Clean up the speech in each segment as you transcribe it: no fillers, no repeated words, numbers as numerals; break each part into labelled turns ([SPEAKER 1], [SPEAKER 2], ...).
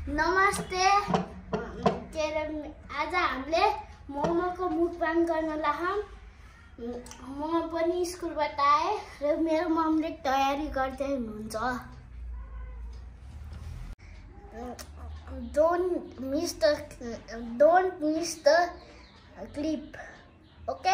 [SPEAKER 1] नमस्ते। आज हामीले मोमोको मुखबाङ गर्न लाग्छौँ। म पनि स्कुलबाट आएँ र मेरो मम्मीले तयारी गर्दै हुनुहुन्छ। Don't miss the clip. Okay?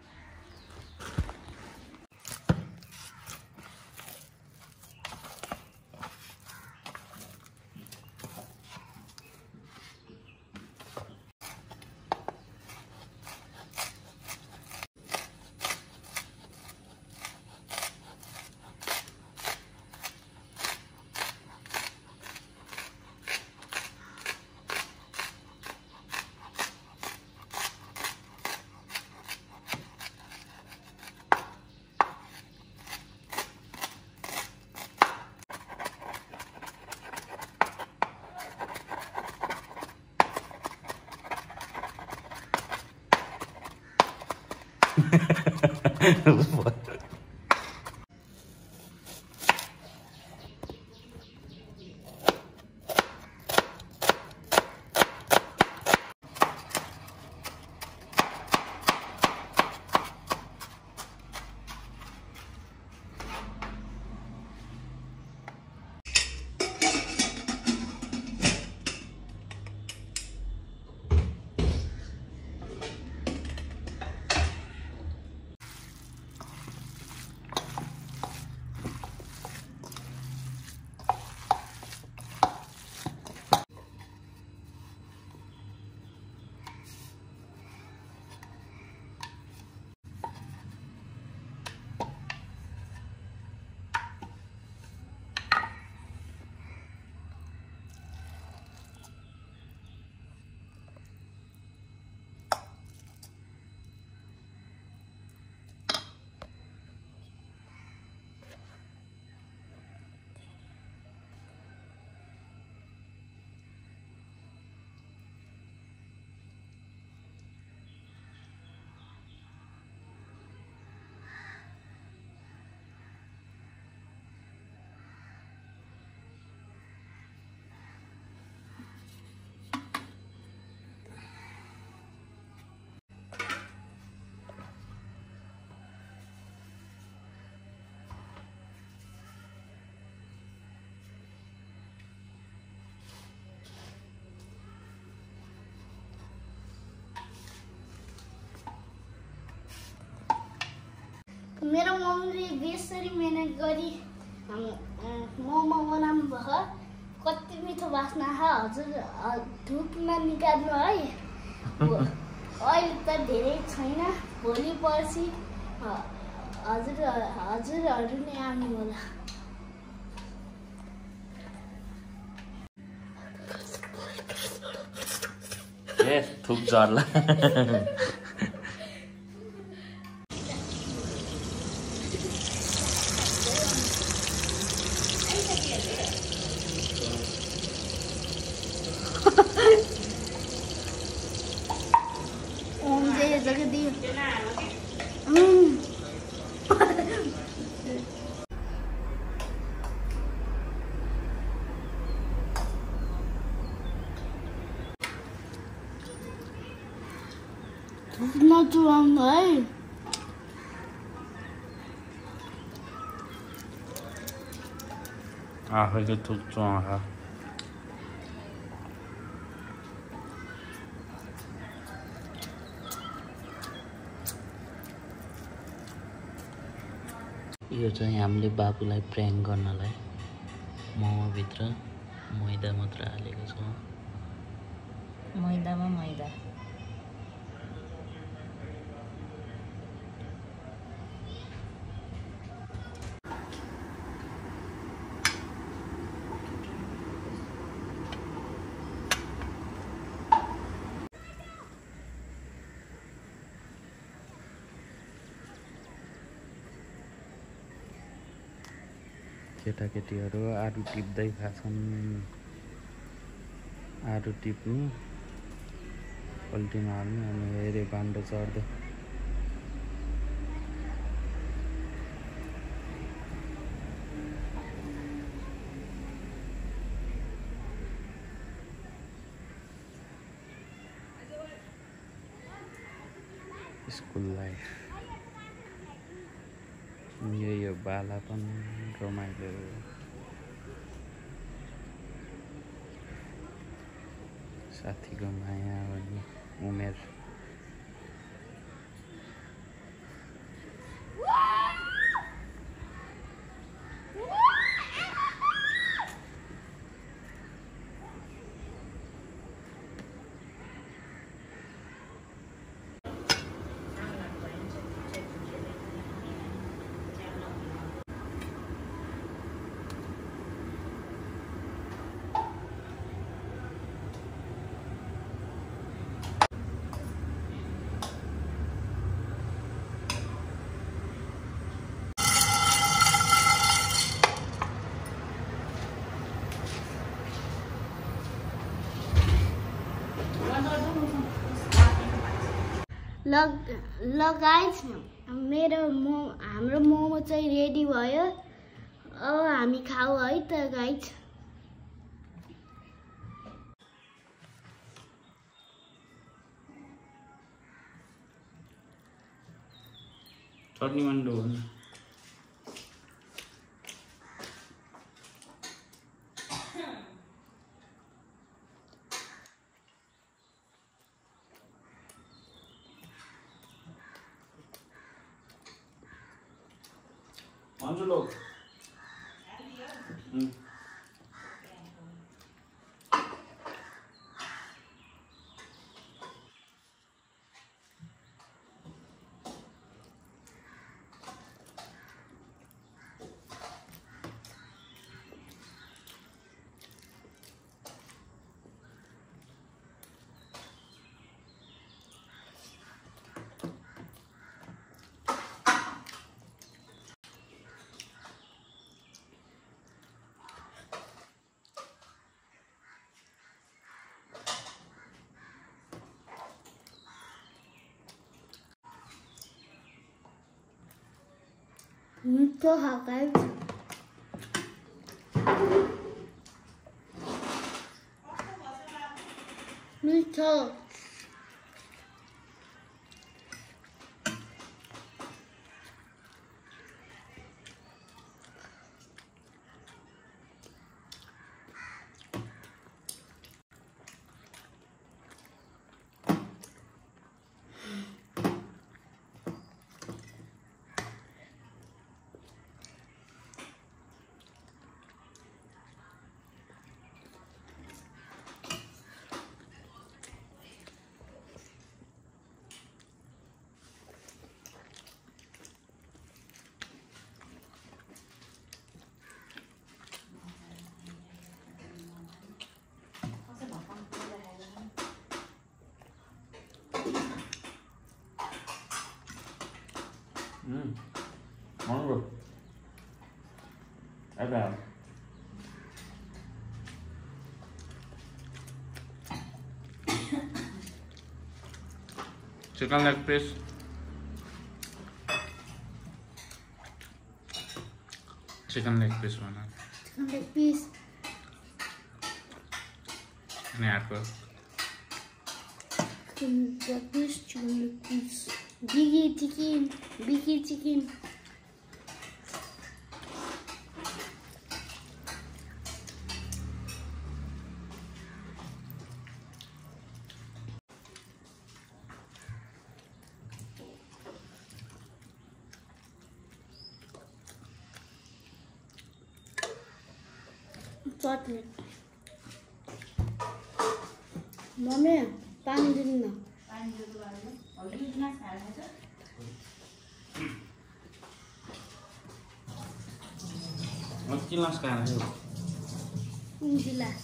[SPEAKER 1] मेरो मम्मीले बेसरी मेहनत गरी मोमो बनाउनु भयो। कति मिठो बास्ना हजुर धुपमा निकाल्नु है। अहिले त धेरै छैन, भोलि पर्सि हजुरहरू नै आउनु होला।
[SPEAKER 2] थुक झर्ला।
[SPEAKER 1] नचुहाउनु है।
[SPEAKER 2] आफैले थुक चुहाउँछ। यो चाहिँ हामीले बाबुलाई प्र्याङ्क गर्नलाई मोमोभित्र मैदा मात्र हालेको छौँ।
[SPEAKER 3] मैदामा मैदा।
[SPEAKER 2] केटाकेटीहरू आलु टिप्दै खाछन्। आलु टिप्नु, पल्टीमा हाल्नु, अनि हेरे बान्डो चढ्दै। स्कुल लाइफ यो बालापन रमाइलो साथीको माया भन्ने उमेर
[SPEAKER 1] गाइज हाम्रो मोमो चाहिँ रेडी भयो। अब हामी खाऊ है त गाइज।
[SPEAKER 2] चटनी मन्डो Manjo look.
[SPEAKER 1] Muito rápido. Muito.
[SPEAKER 2] Mango. Ada. Chicken leg piece. Chicken leg piece mana?
[SPEAKER 1] Chicken leg piece.
[SPEAKER 2] Ini apa?
[SPEAKER 1] Chicken leg piece. Chicken leg piece. Biggie chicken. Biggie chicken. चटनी mummy पानी दिनु न
[SPEAKER 2] गिलास खाना है
[SPEAKER 1] गिलास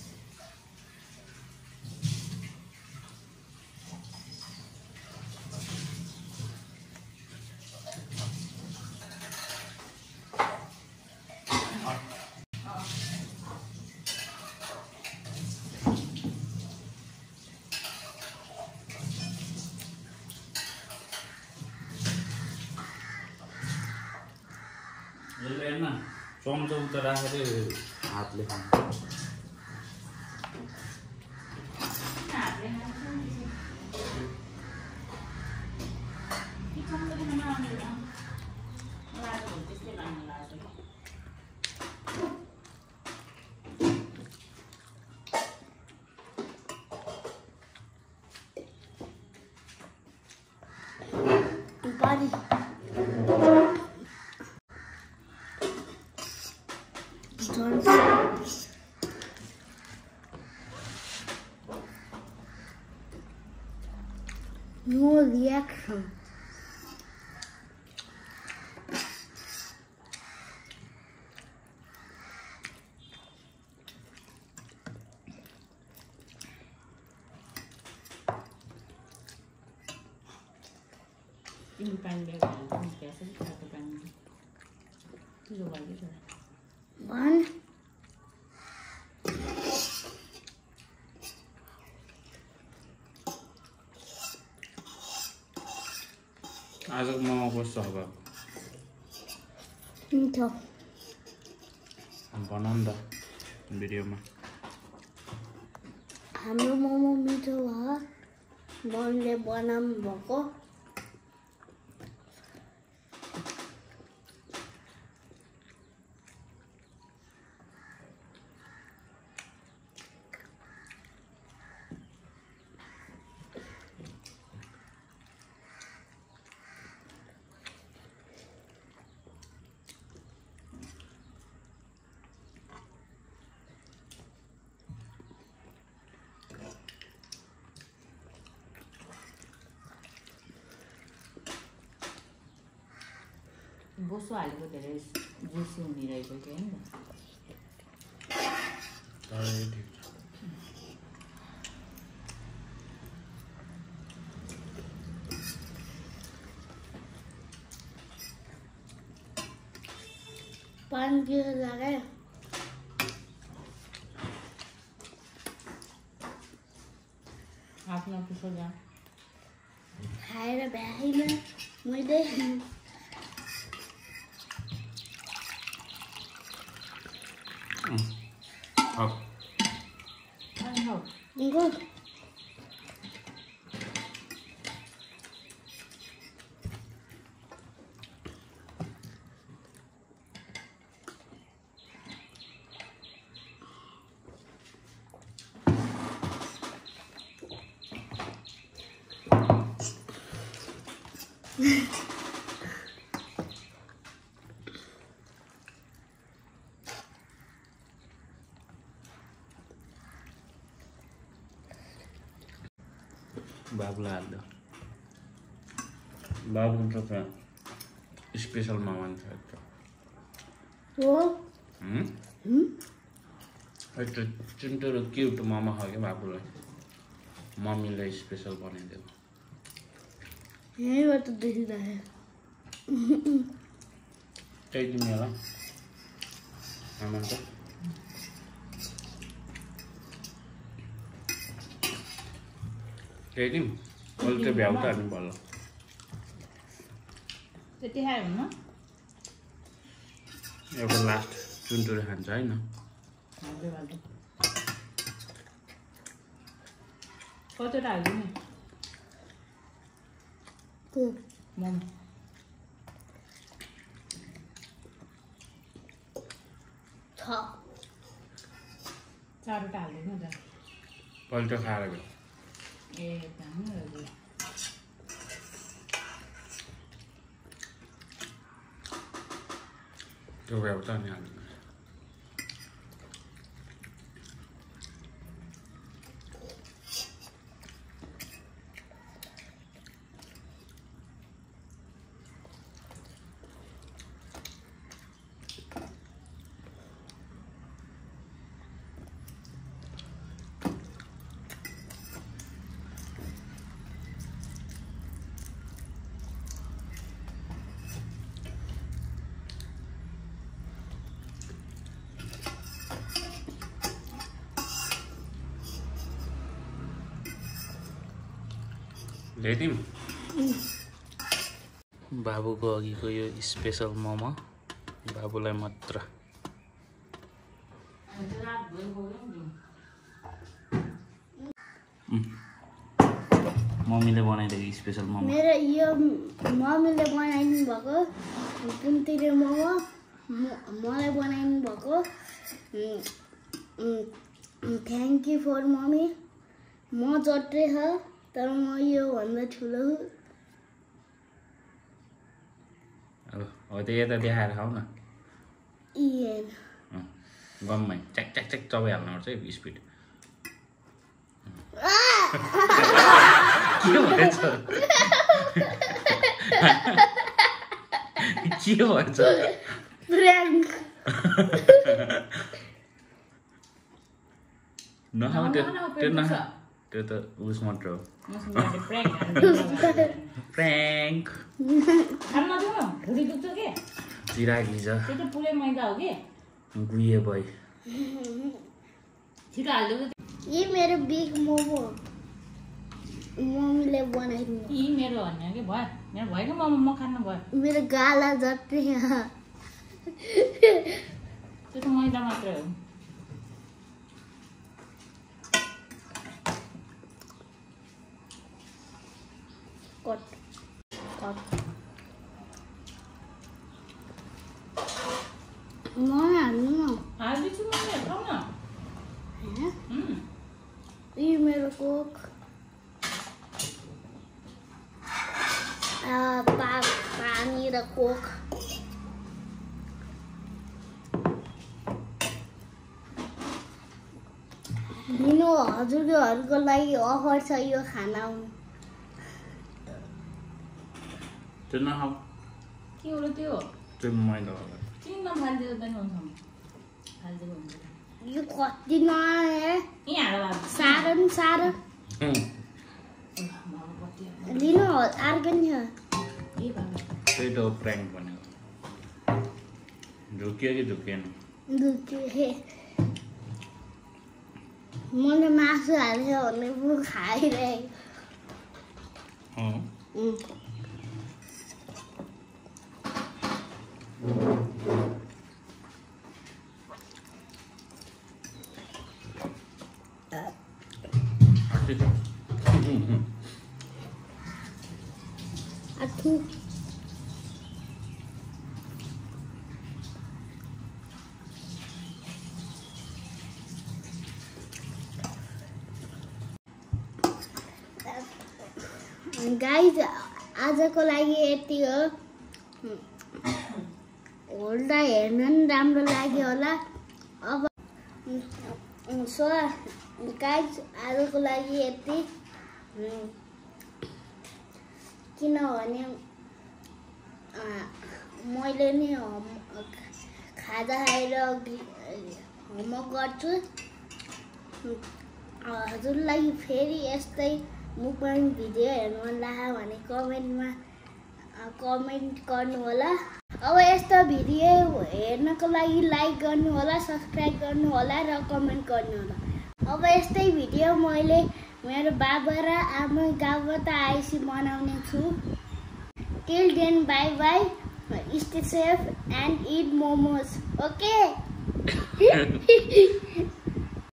[SPEAKER 2] चम्चा उता राखेर हातले खानु
[SPEAKER 1] पानी no reaction.
[SPEAKER 3] Ini pan dia kan, biasa kita pan. Itu lagi tu.
[SPEAKER 1] One.
[SPEAKER 2] आजको मोमो कस्तो अब
[SPEAKER 1] मिठो
[SPEAKER 2] बनाऊ नि त भिडियोमा
[SPEAKER 1] हाम्रो मोमो मिठो भयो बनले बनाउनु भएको
[SPEAKER 3] बोसो हालेको धेरै जुसी हुने रहेछ कि हैन
[SPEAKER 1] पानी पिएर लगायो
[SPEAKER 3] आफ्नो पुसो जा
[SPEAKER 1] खाएर भ्याइनँ मैले Good.
[SPEAKER 2] बाबुलाई हाल्दा बाबु त स्पेसल मोमो छ
[SPEAKER 1] हो
[SPEAKER 2] एउटा चिन्टो र क्युट मोमो खायो क्या बाबुलाई मम्मीले स्पेसल बनाइदिएको
[SPEAKER 1] यहीँबाट देखिरहेको
[SPEAKER 2] त्यही तिमीलाई आमा त त्यही दिन अहिले भ्याउ त हामी बल्ल
[SPEAKER 3] त्यति खायो हुन्न
[SPEAKER 2] एउटा लास्ट चुन्टुले खान्छ होइन
[SPEAKER 3] कतिवटा हाल्यो नि मोमो चारवटा हाल्दैन त
[SPEAKER 2] पल्ट खाएर गयो
[SPEAKER 3] ए राम्रो
[SPEAKER 2] त्यो भ्याउ त अनि हाल्नु ल्याइदिउँ बाबुको अघिको यो स्पेसल मोमो बाबुलाई मात्र मम्मीले बनाइदिएको स्पेसल मोमो
[SPEAKER 1] मेरो यो मम्मीले बनाइदिनु भएको कुन्तीले मोमो मलाई बनाइदिनु भएको थ्याङ्क यू फर मम्मी म जट्रै छ तर म यो भन्दा ठुलो
[SPEAKER 2] हो त्यो यता देखाएर खाऊ न
[SPEAKER 1] इएन
[SPEAKER 2] गममै च्याक च्याक च्याक चबाइहाल्नुपर्छ है स्पिड के भएछ के भएछ
[SPEAKER 1] प्र्याङ्क
[SPEAKER 2] नखाऊ त्यो नखा त्यो त उस मात्र हो प्र्याङ्क चिराग लिज गुइए भई
[SPEAKER 1] ये मेरो बिग मोमो मम्मीले बनाइदिनु
[SPEAKER 3] यी मेरो भन्ने कि भयो मेरो भएको मोमो म खानु भयो
[SPEAKER 1] मेरो गाला जति
[SPEAKER 3] त्यो त मैदा मात्रै हो
[SPEAKER 1] कट कट म हाल्नु न
[SPEAKER 3] हाल्दैछु म खाऊ न
[SPEAKER 1] यी मेरो कोक पानी र कोक लिनु हजुरहरूको लागि अफर छ यो खानामा
[SPEAKER 2] त्यो नखाऊ
[SPEAKER 3] के हो त्यो
[SPEAKER 2] त्यो मैदा होला
[SPEAKER 3] चिन नफालिदियो त हुन्छ फालिदिएको हुन्छ
[SPEAKER 1] यो कति नआए
[SPEAKER 3] यहाँ हाल
[SPEAKER 1] साह्रो नि साह्रो लिनु अर्को नि
[SPEAKER 2] त्यही त हो प्र्याङ्क भनेको झुक्यो कि झुकेन
[SPEAKER 1] मैले मासु हाल्यो भने पो खाइरहेको गाइज आजको लागि यति हो होल्दा हेर्न नि राम्रो लाग्यो होला अब सो गाइज आजको लागि यति किनभने मैले नि खाजा खाएर होमवर्क गर्छु हजुरलाई फेरि यस्तै मुकबाङ भिडियो हेर्नु मन लाग्यो भने कमेन्ट गर्नु होला अब यस्तो भिडियो हेर्नको लागि लाइक गर्नु होला सब्स्क्राइब गर्नु होला र कमेन्ट गर्नु होला अब यस्तै भिडियो मैले मेरो बाबा र आमा गाउँबाट आएपछि बनाउने छु till then bye bye stay safe and eat momos okay